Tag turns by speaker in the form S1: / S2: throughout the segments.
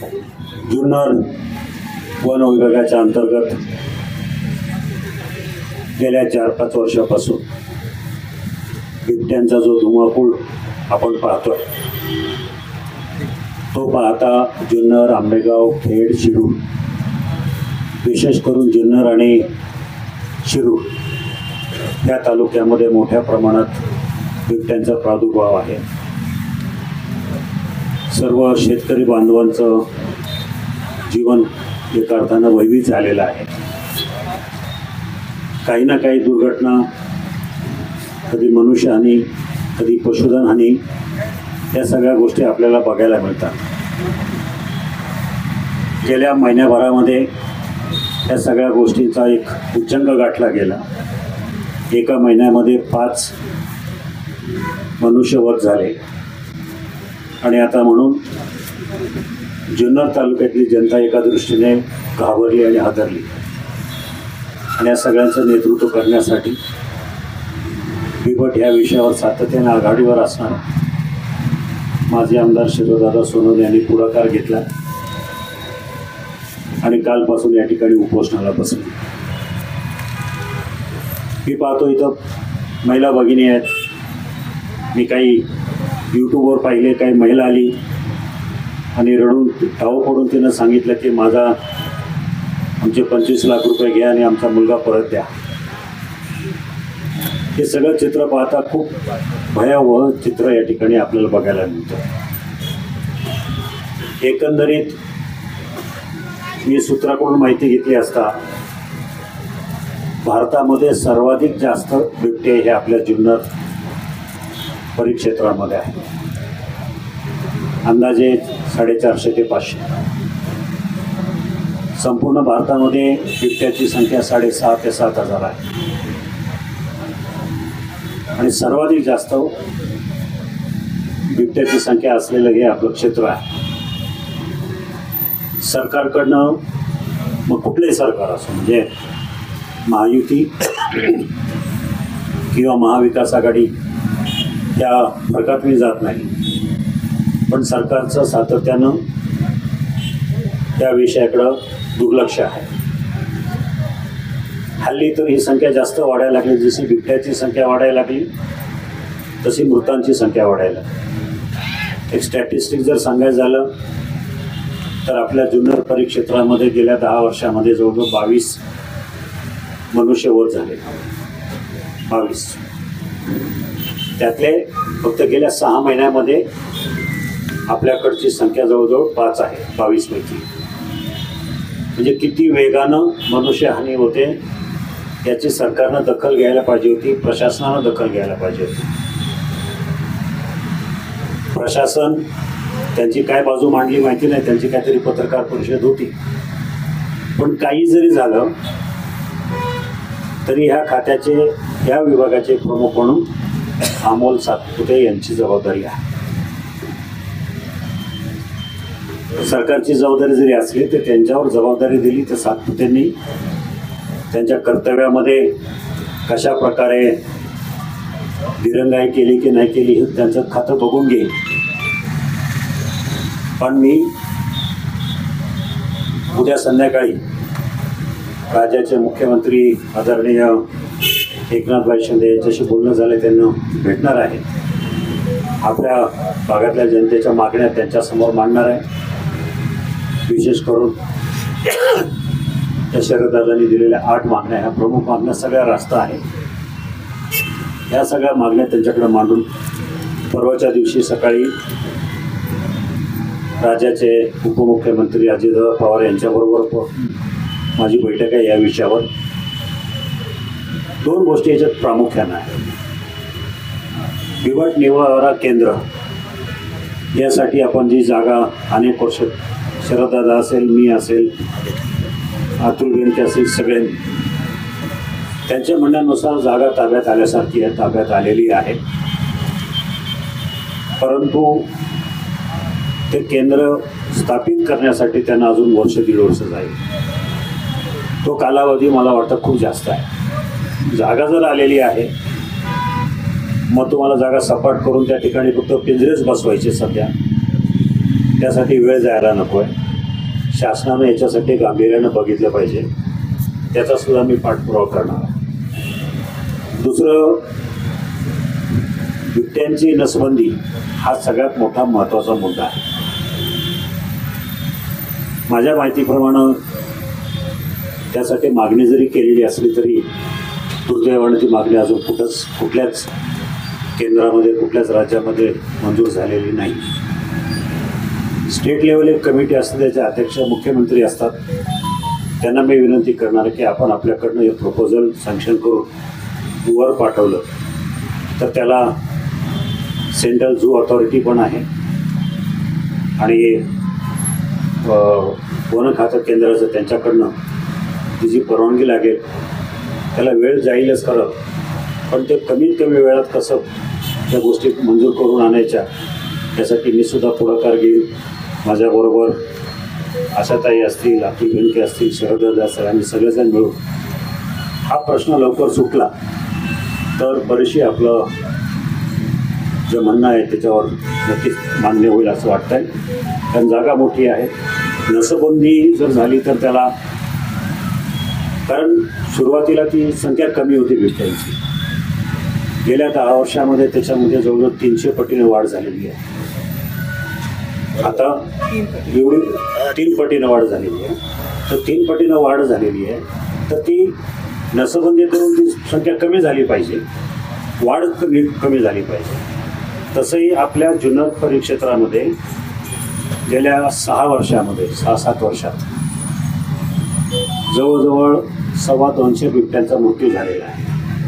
S1: Junnar one विभागाच्या अंतर्गत गेल्या 4-5 वर्षापासून बिबट्यांचा जो धुमाकूळ आपण पाहतोय तो पाहता जुन्नर, आंबेगाव, खेड, शिरूर, विशेष करून जुन्नर आणि शिरूर या तालुक्यामध्ये मोठ्या प्रमाणात बिबट्यांचा प्रादुर्भाव आहे। सर्व शेतकरी बांधवांचं जीवन एका अर्थानं भयभीत झालेलं आहे। काही ना काही दुर्घटना, कधी मनुष्यहानी, कधी पशुधन हानी, या सगळ्या गोष्टी आपल्याला बघायला मिळतात। गेल्या महिन्याभरामध्ये या सगळ्या गोष्टींचा एक उच्चांक गाठला गेला। एका महिन्यामध्ये 5 मनुष्यवध झाले आणि आता म्हणून जुन्नर तालुक्यातली जनता एका दृष्टीने घाबरली आणि हादरली आणि या सगळ्यांचं नेतृत्व करण्यासाठी बिबट या विषयावर सातत्याने आघाडीवर असणार माजी आमदार शिरोदादा सोनवणे यांनी पुढाकार घेतला आणि कालपासून या ठिकाणी उपोषणाला बसले। मी पाहतो इथं महिला भगिनी आहेत, मी काही यूट्यूबवर पाहिले, काही महिला आली आणि रडून ठाव पडून तिनं सांगितलं की माझा आमचे 25 लाख रुपये घ्या आणि आमचा मुलगा परत द्या। हे सगळं चित्र पाहता खूप भयावह चित्र या ठिकाणी आपल्याला बघायला मिळतं। एकंदरीत मी सूत्राकडून माहिती घेतली असता भारतामध्ये सर्वाधिक जास्त बिबटे हे आपल्या जुन्नर परिक्षेत्रामध्ये आहे। अंदाजे 450 ते 500। संपूर्ण भारतामध्ये बिबट्याची संख्या 6,500 ते 7,000 आहे आणि सर्वाधिक जास्त बिबट्याची संख्या असलेलं हे आपलं क्षेत्र आहे। सरकारकडनं मग कुठलंही सरकार असो, म्हणजे महायुती किंवा महाविकास आघाडी या फरकात मी जात नाही, पण सरकारचं सातत्यानं या विषयाकडं दुर्लक्ष आहे। हल्ली तर ही संख्या जास्त वाढायला लागली, जशी बिबट्याची संख्या वाढायला लागली तशी मृतांची संख्या वाढायला लागली। एक स्टॅटिस्टिक जर सांगायचं झालं तर आपल्या जुन्नर परिक्षेत्रामध्ये गेल्या 10 वर्षामध्ये जवळजवळ 22 मनुष्यवध झाले। 22 त्यातले फक्त गेल्या 6 महिन्यामध्ये आपल्याकडची संख्या जवळजवळ 5 आहे 22 पैकी। म्हणजे किती वेगानं मनुष्यहानी होते याची सरकारनं दखल घ्यायला पाहिजे होती, प्रशासनानं दखल घ्यायला पाहिजे होती। प्रशासन त्यांची काय बाजू मांडली माहिती नाही, त्यांची काहीतरी पत्रकार परिषद होती, पण काही जरी झालं तरी ह्या खात्याचे, ह्या विभागाचे प्रमुख म्हणून अमोल सातपुते यांची जबाबदारी आहे। सरकारची जबाबदारी जरी असली तर त्यांच्यावर जबाबदारी दिली तर सातपुतेंनी त्यांच्या कर्तव्यामध्ये कशा प्रकारे दिरंगाई केली की नाही केली हे त्यांचं खातं बघून घेईल। पण मी उद्या संध्याकाळी राज्याचे मुख्यमंत्री आदरणीय एकनाथभाई शिंदे यांच्याशी बोलणं झालं, त्यांना भेटणार आहे, आपल्या भागातल्या जनतेच्या मागण्या त्यांच्यासमोर मांडणार आहे। विशेष करून त्या शरददादांनी दिलेल्या 8 मागण्या, ह्या प्रमुख मागण्या सगळ्या रास्त आहेत, या सगळ्या मागण्या त्यांच्याकडे मांडून परवाच्या दिवशी सकाळी राज्याचे उपमुख्यमंत्री अजितदादा पवार यांच्याबरोबर माझी बैठक आहे। या विषयावर 2 गोष्टी याच्यात प्रामुख्यानं आहे। बिबट निवारा केंद्र यासाठी आपण जी जागा अनेक वर्ष, शरददादा असेल, मी असेल, अतुल बेनके असेल, सगळे त्यांच्या म्हणण्यानुसार जागा ताब्यात आल्यासारखी आहे, ताब्यात आलेली आहे, परंतु ते केंद्र स्थापित करण्यासाठी त्यांना अजून 1-1.5 वर्ष जाईल। तो कालावधी मला वाटतं खूप जास्त आहे। जागा जर आलेली आहे मग तुम्हाला जागा सपाट करून त्या ठिकाणी फक्त पिंजरेच बसवायचे सध्या, त्यासाठी वेळ जायला नको आहे। शासनानं याच्यासाठी गांभीर्यानं बघितलं पाहिजे, त्याचा सुद्धा मी पाठपुरावा करणार आहे. दुसरं, बिबट्यांची नसबंदी हा सगळ्यात मोठा महत्त्वाचा मुद्दा आहे. माझ्या माहितीप्रमाणे त्यासाठी मागणी जरी केलेली असली तरी दुर्दैवाने ती मागणी अजून कुठल्याच केंद्रामध्ये, कुठल्याच राज्यामध्ये मंजूर झालेली नाही. स्टेट लेवल एक कमिटी असते, त्याचे अध्यक्ष मुख्यमंत्री असतात. त्यांना मी विनंती करणार आहे की आपण आपल्याकडनं हे प्रपोजल सँक्शन करून वर पाठवलं तर त्याला सेंट्रल झू अथॉरिटी पण आहे आणि वन खातं केंद्राचं त्यांच्याकडनं ती जी परवानगी लागेल त्याला वेळ जाईलच खरं, पण ते कमीत कमी वेळात कसं त्या गोष्टी मंजूर करून आणायच्या यासाठी मी सुद्धा पुढाकार घेईन. माझ्याबरोबर आशाताई असतील, अतुल बेनके असतील, शरददादा असतील, आम्ही सगळेजण मिळून हा प्रश्न लवकर सुटला तर बरीचशी आपलं जे म्हणणं आहे त्याच्यावर नक्कीच मान्य होईल असं वाटतंय. कारण जागा मोठी आहे. नसबंदी जर झाली तर त्याला, कारण सुरुवातीला ती संख्या कमी होती बिबट्यांची, गेल्या 10 वर्षामध्ये त्याच्यामध्ये जवळजवळ 300 पटीने वाढ झालेली आहे. आता एवढी 3 पटीनं वाढ झालेली आहे. तर 3 पटीनं वाढ झालेली आहे तर ती नसबंदी करून ती संख्या कमी झाली पाहिजे, वाढ कमी झाली पाहिजे. तसंही आपल्या जुन्नर परिक्षेत्रामध्ये गेल्या 6-7 वर्षात जवळजवळ 225 बिबट्यांचा मृत्यू झालेला आहे.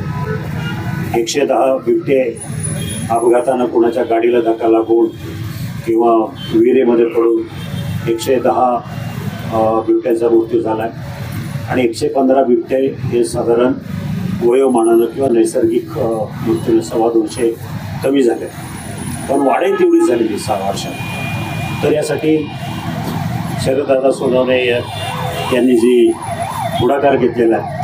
S1: 110 बिबटे अपघातानं कोणाच्या गाडीला धक्का लागून किंवा विहिरीमध्ये पडून 110 बिबट्यांचा मृत्यू झाला आहे आणि 115 बिबटे हे साधारण वयोमानानं किंवा नैसर्गिक मृत्यूने 225 कमी झाले. पण वाढही तेवढीच झालेली 6 वर्षात. तर यासाठी शरददादा सोनवणे यांनी जी पुढाकार घेतलेला आहे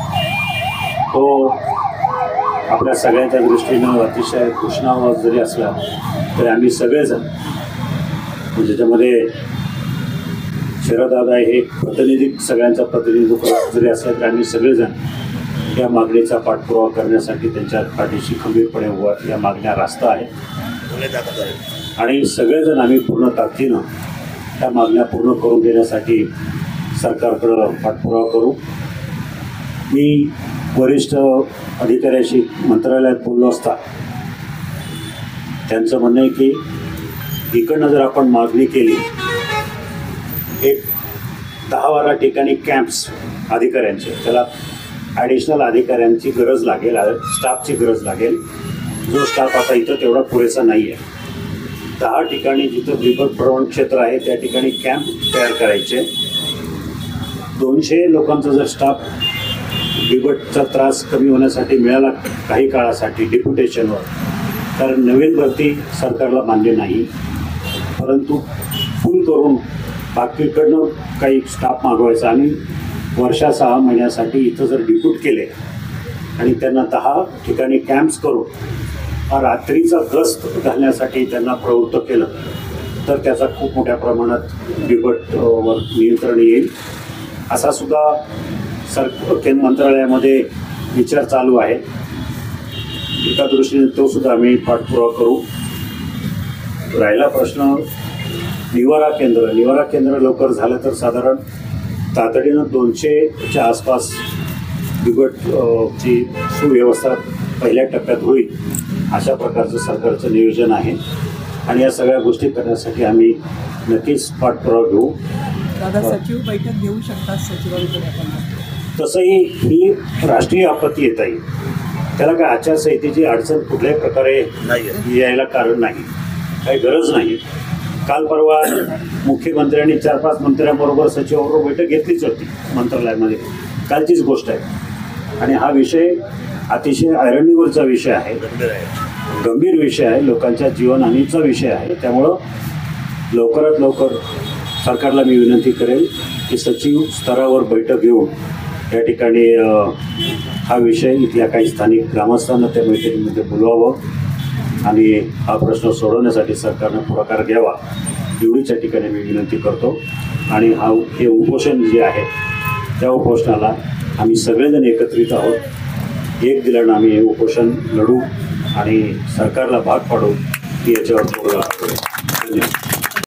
S1: तो आपल्या सगळ्यांच्या दृष्टीनं अतिशय घोषणावाद जरी असला तरी आम्ही सगळेजण, ज्याच्यामध्ये शरददादा हे प्रतिनिधी, सगळ्यांचा प्रतिनिधित्व जरी असला तरी आम्ही सगळेजण या मागणीचा पाठपुरावा करण्यासाठी त्यांच्या पाठीशी खंबीरपणे या मागण्या रास्त आहेत आणि सगळेजण आम्ही पूर्ण ताकदीनं त्या मागण्या पूर्ण करून देण्यासाठी सरकारकडं पाठपुरावा करू. मी वरिष्ठ अधिकाऱ्याशी मंत्रालयात बोललो असता त्यांचं म्हणणं आहे की इकडनं जर आपण मागणी केली, एक 10-12 ठिकाणी कॅम्प्स अधिकाऱ्यांचे, त्याला ॲडिशनल अधिकाऱ्यांची गरज लागेल, स्टाफची गरज लागेल. जो स्टाफ आता इथं तेवढा पुरेसा नाही आहे. 10 ठिकाणी जिथं बिबट प्रवण क्षेत्र आहे त्या ठिकाणी कॅम्प तयार करायचे. 200 लोकांचा जर स्टाफ बिबटचा त्रास कमी होण्यासाठी मिळाला काही काळासाठी डेप्युटेशनवर, कारण नवीन भरती सरकारला मान्य नाही, परंतु फुल करून बाकीकडनं काही स्टाफ मागवायचा आणि वर्षा 6 महिन्यासाठी इथं जर डिप्यूट केले आणि त्यांना 10 ठिकाणी कॅम्प्स करून रात्रीचा गस्त घालण्यासाठी त्यांना प्रवृत्त केलं तर त्याचा खूप मोठ्या प्रमाणात बिबटवर नियंत्रण येईल, असा सुद्धा केंद्र मंत्रालयामध्ये विचार चालू आहे. एका दृष्टीने तो सुद्धा आम्ही पाठपुरावा करू. राहिला प्रश्न निवारा केंद्र लवकर झालं तर साधारण तातडीनं 200च्या आसपास बिबटची सुव्यवस्था पहिल्या टप्प्यात होईल, अशा प्रकारचं सरकारचं नियोजन आहे आणि या सगळ्या गोष्टी करण्यासाठी आम्ही नक्कीच पाठपुरावा घेऊ.
S2: दादा, सचिव बैठक घेऊ शकतात सचिवांकडे आपण?
S1: तसंही ही राष्ट्रीय आपत्ती येता येईल, त्याला काय आचारसंहितेची अडचण कुठल्याही प्रकारे यायला कारण नाही, काही गरज नाही. काल परवा मुख्यमंत्र्यांनी 4-5 मंत्र्यांबरोबर सचिवाबरोबर बैठक घेतलीच होती मंत्रालयामध्ये, कालचीच गोष्ट आहे. आणि हा विषय अतिशय ऐरणीवरचा विषय आहे, गंभीर विषय आहे, लोकांच्या जीवनहानीचा विषय आहे. त्यामुळं लवकरात लवकर सरकारला मी विनंती करेन की सचिव स्तरावर बैठक घेऊन या ठिकाणी हा विषय इथल्या काही स्थानिक ग्रामस्थांना त्या बैठकीमध्ये बोलवावं आणि हा प्रश्न सोडवण्यासाठी सरकारनं पुढाकार घ्यावा, एवढीच्या ठिकाणी मी विनंती करतो. आणि हे उपोषण जे आहे त्या उपोषणाला आम्ही सगळेजण एकत्रित आहोत. एक दिलानं आम्ही हे उपोषण लढू आणि सरकारला भाग पाडू की याच्यावर तोडगा लागतो. धन्यवाद.